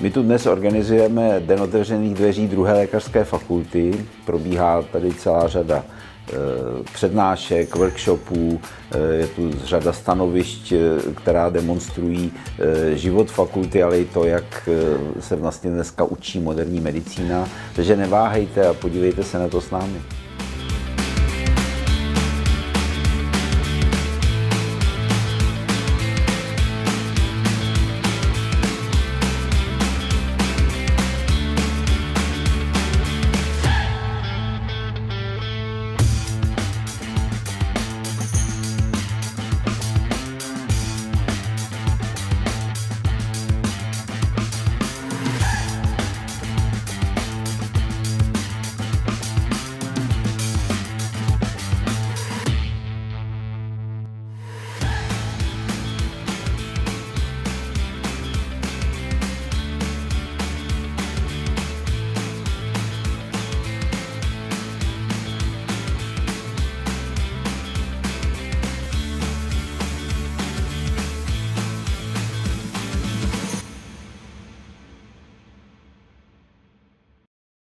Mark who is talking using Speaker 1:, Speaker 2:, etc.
Speaker 1: My tu dnes organizujeme Den otevřených dveří druhé lékařské fakulty. Probíhá tady celá řada přednášek, workshopů, je tu řada stanovišť, která demonstrují život fakulty, ale i to, jak se vlastně dneska učí moderní medicína. Takže neváhejte a podívejte se na to s námi.